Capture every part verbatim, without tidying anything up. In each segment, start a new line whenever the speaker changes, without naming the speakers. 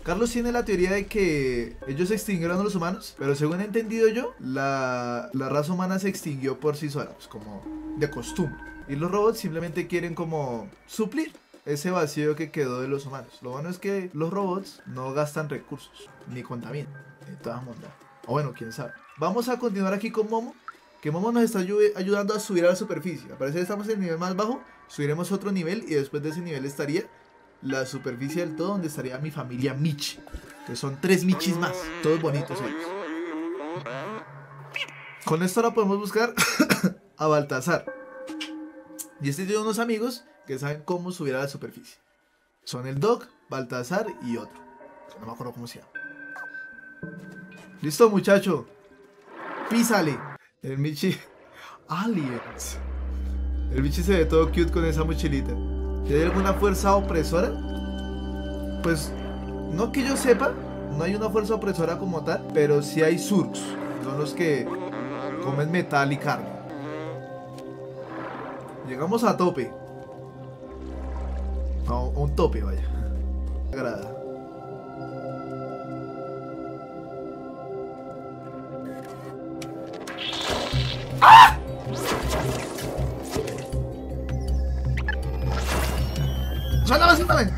Carlos tiene la teoría de que ellos extinguieron a los humanos, pero según he entendido yo, la, la raza humana se extinguió por sí sola, pues como de costumbre. Y los robots simplemente quieren como suplir ese vacío que quedó de los humanos. Lo bueno es que los robots no gastan recursos, ni contaminan, de todas maneras. O bueno, quién sabe. Vamos a continuar aquí con Momo, que Momo nos está ayudando a subir a la superficie. Al parecer estamos en el nivel más bajo, subiremos otro nivel y después de ese nivel estaría la superficie del todo, donde estaría mi familia Michi, que son tres Michis más, todos bonitos ellos. Con esto ahora podemos buscar a Baltasar. Y este tiene unos amigos que saben cómo subir a la superficie. Son el Doc, Baltasar y otro. No me acuerdo cómo se llama. Listo, muchacho. Písale. El Michi. Aliens. El Michi se ve todo cute con esa mochilita. ¿Tiene alguna fuerza opresora? Pues no que yo sepa, no hay una fuerza opresora como tal, pero sí hay Zurks, son los que comen metal y carne. Llegamos a tope. A un tope, vaya. Me agrada. ¡Ah! ¡Suéltame, suéltame!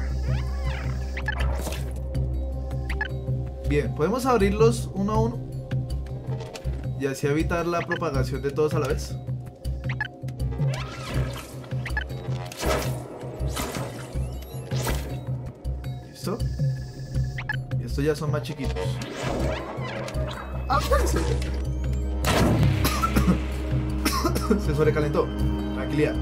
Bien, podemos abrirlos uno a uno y así evitar la propagación de todos a la vez. ¿Listo? Y estos ya son más chiquitos. ¡Ah, espérense! Se sobrecalentó. Tranquilidad.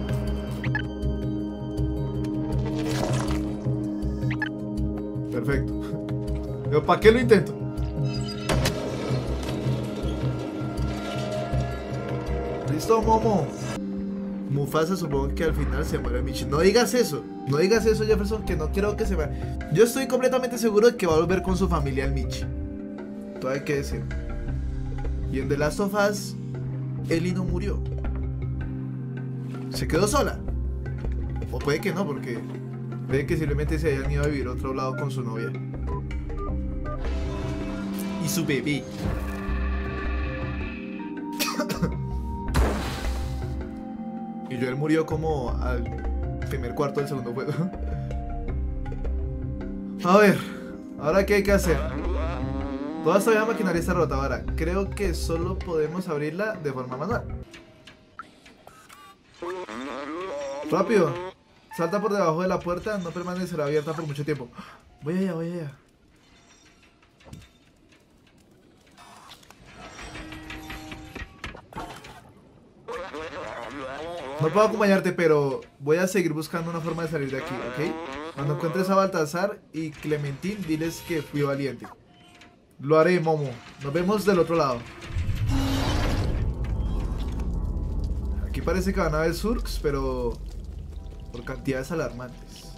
Perfecto. Pero ¿para qué lo intento? Listo, Momo. Mufasa supongo que al final se muere Michi. No digas eso. No digas eso, Jefferson, que no quiero que se muera. Yo estoy completamente seguro de que va a volver con su familia el Michi. Todo hay que decir. Y en The Last of Us, Ellie no murió. Se quedó sola. O puede que no, porque ve que simplemente se hayan ido a vivir a otro lado con su novia y su bebé. Y Joel murió como al primer cuarto del segundo juego. A ver, ahora qué hay que hacer. Toda esta vieja maquinaria está rota. Ahora creo que solo podemos abrirla de forma manual. Rápido, salta por debajo de la puerta, no permanecerá abierta por mucho tiempo. Voy allá, voy allá. No puedo acompañarte, pero voy a seguir buscando una forma de salir de aquí, ¿ok? Cuando encuentres a Baltasar y Clementine, diles que fui valiente. Lo haré, Momo. Nos vemos del otro lado. Aquí parece que van a haber Zurks, pero por cantidades alarmantes.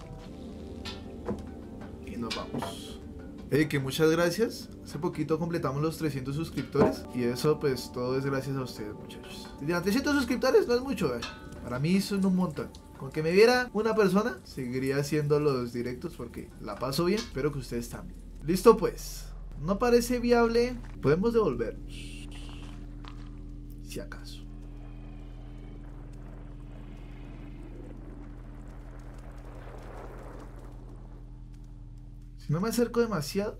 Y nos vamos. Hey, que muchas gracias. Hace poquito completamos los trescientos suscriptores. Y eso pues todo es gracias a ustedes, muchachos. Si tienen trescientos suscriptores no es mucho, ¿eh? Para mí son un montón. Con que me viera una persona, seguiría haciendo los directos porque la paso bien. Espero que ustedes también. Listo pues. No parece viable. Podemos devolvernos, si acaso. Si no me acerco demasiado,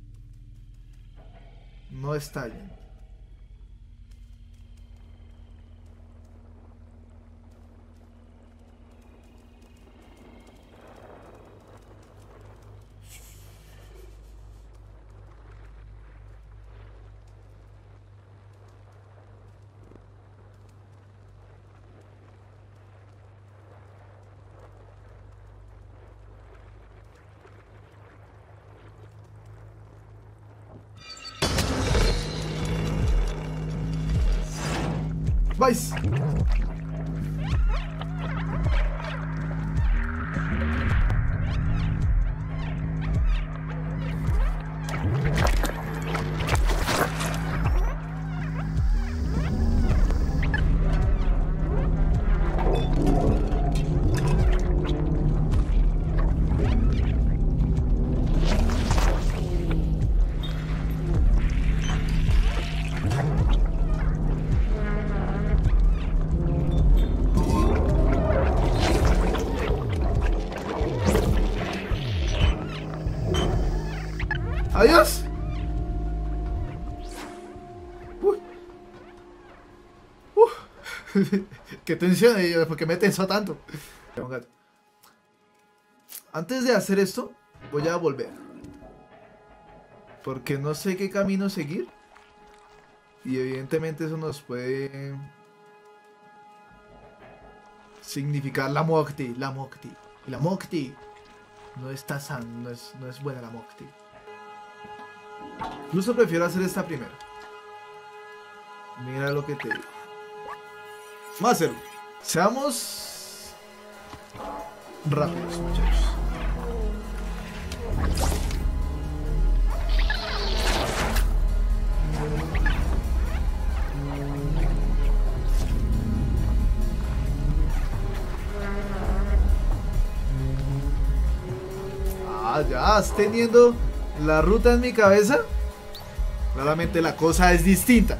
no estallen. Vais. ¡Adiós! Uy. Uf. Qué tensión, eh, ¿por qué me tensó tanto? Antes de hacer esto, voy a volver. Porque no sé qué camino seguir. Y evidentemente eso nos puede significar la Mokti, la Mokti. Y la Mokti no está san, no es, no es buena la Mokti. Incluso prefiero hacer esta primera. Mira lo que te digo. Vamos a hacerlo. Seamos rápidos, muchachos. Ah, ya, ¿estás teniendo la ruta en mi cabeza? Claramente la cosa es distinta.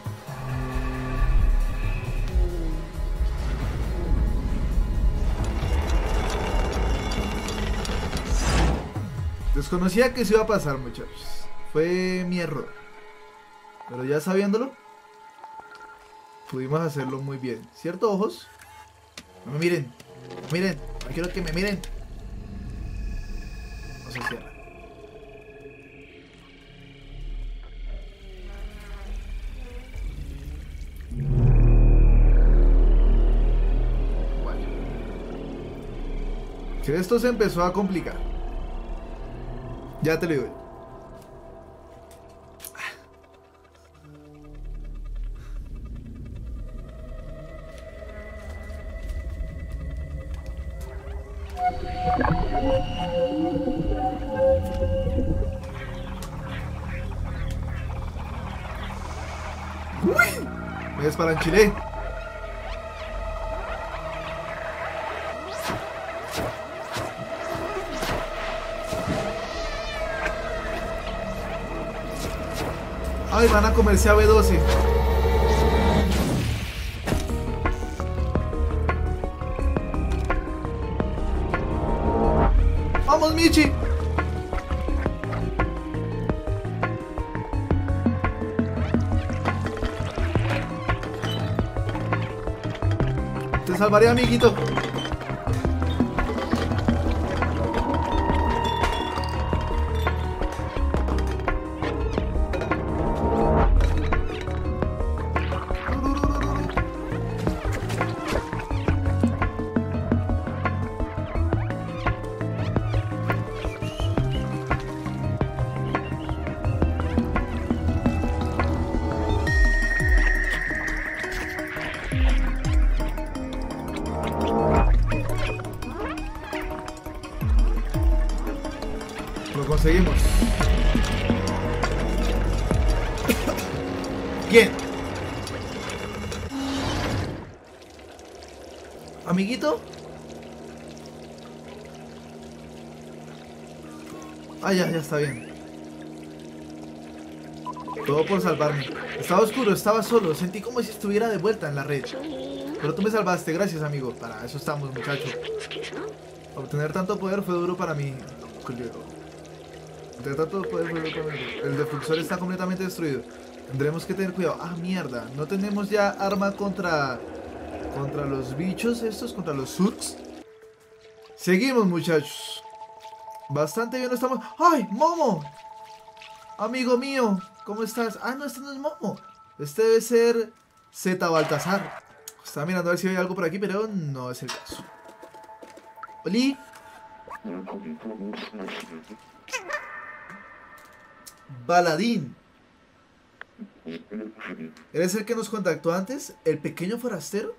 Desconocía que eso iba a pasar, muchachos. Fue mi error. Pero ya sabiéndolo, pudimos hacerlo muy bien. ¿Cierto, ojos? No me miren. No me miren. No quiero que me miren. No se cierra. Bueno. Que esto se empezó a complicar. Ya te lo digo. ¡Uy! Me despalanchilé. Ay, van a comerse a B doce. ¡Vamos, Michi! Te salvaré, amiguito. Lo conseguimos. Bien. Amiguito. Ah, ya, ya está bien. Todo por salvarme. Estaba oscuro, estaba solo. Sentí como si estuviera de vuelta en la red. Pero tú me salvaste, gracias, amigo. Para eso estamos, muchachos. Obtener tanto poder fue duro para mí. Obtener tanto poder fue duro para mí. El defusor está completamente destruido. Tendremos que tener cuidado. Ah, mierda. No tenemos ya arma contra... Contra los bichos estos, contra los surks. Seguimos, muchachos. Bastante bien estamos. ¡Ay, Momo! Amigo mío, ¿cómo estás? Ah, no, este no es Momo. Este debe ser Z Baltasar. Estaba mirando a ver si hay algo por aquí, pero no es el caso. ¡Oli! Baladín. ¿Eres el que nos contactó antes? ¿El pequeño forastero?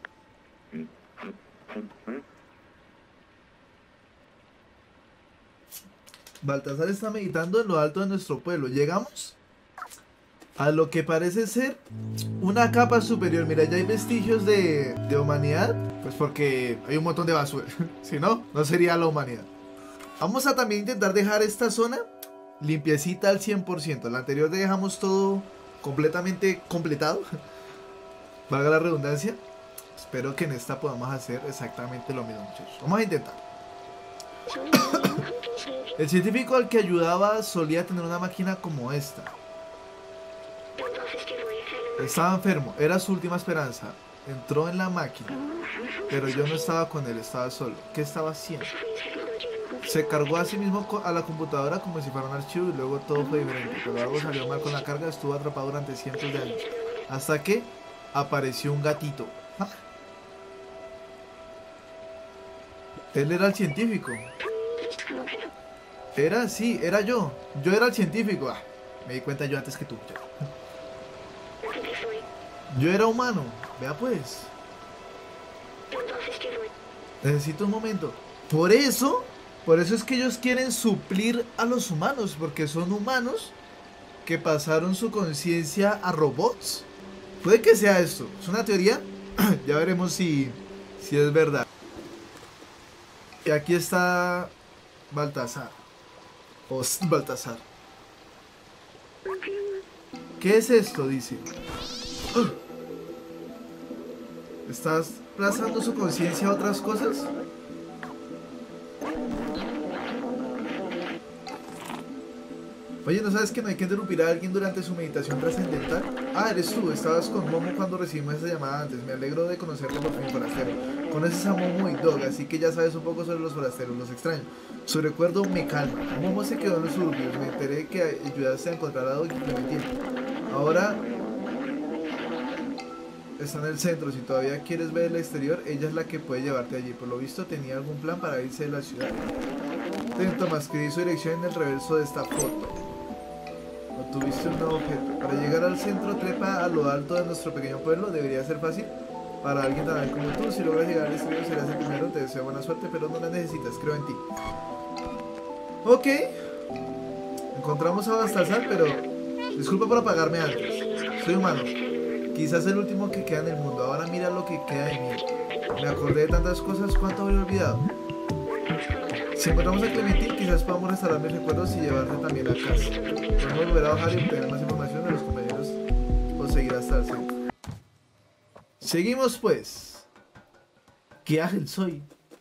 Baltasar está meditando en lo alto de nuestro pueblo. Llegamos a lo que parece ser una capa superior. Mira, ya hay vestigios de, de humanidad. Pues porque hay un montón de basura. Si no, no sería la humanidad. Vamos a también intentar dejar esta zona limpiecita al cien por ciento. La anterior dejamos todo completamente completado. Valga la redundancia. Espero que en esta podamos hacer exactamente lo mismo, muchachos. Vamos a intentar. El científico al que ayudaba solía tener una máquina como esta. Estaba enfermo, era su última esperanza. Entró en la máquina, pero yo no estaba con él, estaba solo. ¿Qué estaba haciendo? Se cargó a sí mismo a la computadora como si fuera un archivo y luego todo fue diferente. Pero algo salió mal con la carga, estuvo atrapado durante cientos de años. Hasta que apareció un gatito. ¿Ah? Él era el científico. Era, sí, era yo. Yo era el científico. Ah, me di cuenta yo antes que tú. Yo era humano. Vea pues. Necesito un momento. Por eso, por eso es que ellos quieren suplir a los humanos. Porque son humanos que pasaron su conciencia a robots. Puede que sea esto. Es una teoría. Ya veremos si, si es verdad. Y aquí está Baltasar. O Baltasar. ¿Qué es esto? Dice. ¿Estás pasando su conciencia a otras cosas? Oye, ¿no sabes que no hay que interrumpir a alguien durante su meditación trascendental? Ah, eres tú, estabas con Momo cuando recibimos esa llamada antes. Me alegro de conocerte por fin, forastero. Conoces a Momo y Dog, así que ya sabes un poco sobre los forasteros, los extraño. Su recuerdo me calma. Momo se quedó en los suburbios, me enteré que ayudaste a encontrar a Dog y Clementine. Ahora está en el centro, si todavía quieres ver el exterior, ella es la que puede llevarte allí. Por lo visto tenía algún plan para irse de la ciudad. Ten, Tomás, escribí su dirección en el reverso de esta foto. Obtuviste un nuevo objeto. Para llegar al centro, trepa a lo alto de nuestro pequeño pueblo. Debería ser fácil para alguien tan como tú. Si logras llegar al exterior, serás el primero. Te deseo buena suerte, pero no la necesitas. Creo en ti. Ok. Encontramos a Baltasar, pero disculpa por apagarme antes. Soy humano. Quizás el último que queda en el mundo. Ahora mira lo que queda de mí. Me acordé de tantas cosas. ¿Cuánto habría olvidado? Si encontramos a Clementine, quizás podamos restaurar mis recuerdos y llevarte también a casa. Podemos volver a bajar y obtener más información de los compañeros o seguir hasta el centro. Seguimos pues. ¿Qué ágil soy?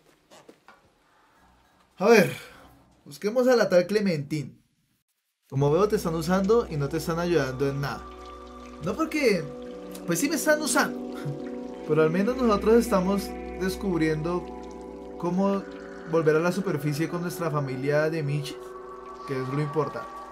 A ver, busquemos a la tal Clementine. Como veo te están usando y no te están ayudando en nada. No porque, pues sí me están usando, pero al menos nosotros estamos descubriendo cómo volver a la superficie con nuestra familia de Michi, que es lo importante.